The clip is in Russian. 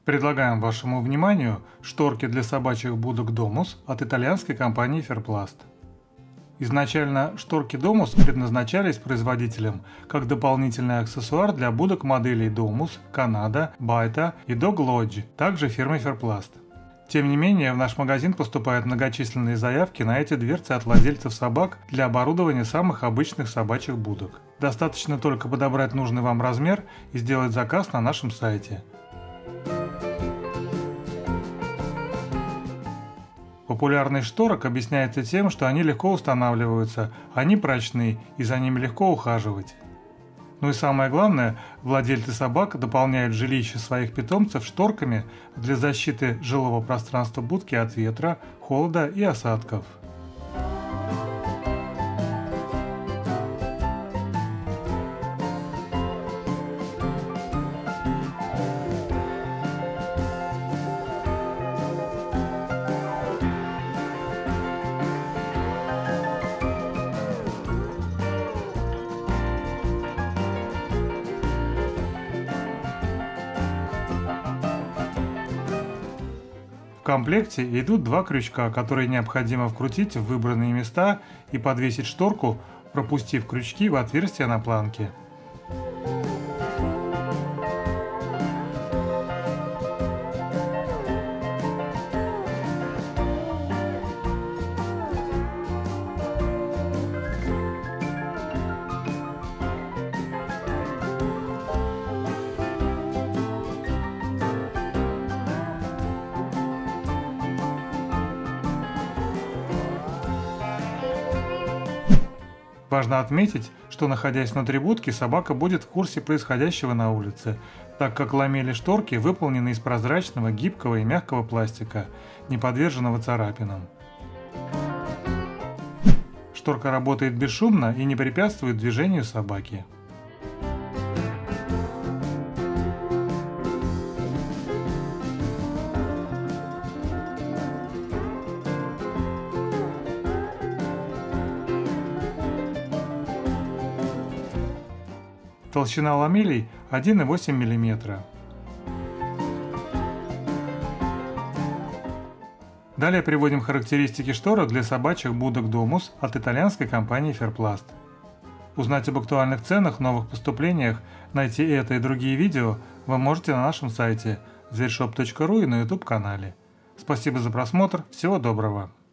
Предлагаем вашему вниманию шторки для собачьих будок Domus от итальянской компании Ferplast. Изначально шторки Domus предназначались производителем как дополнительный аксессуар для будок моделей Domus, Canada, Baita и Dog Lodge, также фирмы Ferplast. Тем не менее, в наш магазин поступают многочисленные заявки на эти дверцы от владельцев собак для оборудования самых обычных собачьих будок. Достаточно только подобрать нужный вам размер и сделать заказ на нашем сайте. Популярность шторок объясняется тем, что они легко устанавливаются, они прочны и за ними легко ухаживать. Ну и самое главное, владельцы собак дополняют жилище своих питомцев шторками для защиты жилого пространства будки от ветра, холода и осадков. В комплекте идут два крючка, которые необходимо вкрутить в выбранные места и подвесить шторку, пропустив крючки в отверстие на планке. Важно отметить, что, находясь внутри будки, собака будет в курсе происходящего на улице, так как ламели шторки выполнены из прозрачного, гибкого и мягкого пластика, не подверженного царапинам. Шторка работает бесшумно и не препятствует движению собаки. Толщина ламелей 1,8 мм. Далее приводим характеристики шторок для собачьих будок Domus от итальянской компании Ferplast. Узнать об актуальных ценах, новых поступлениях, найти это и другие видео вы можете на нашем сайте zvershop.ru и на YouTube канале. Спасибо за просмотр, всего доброго!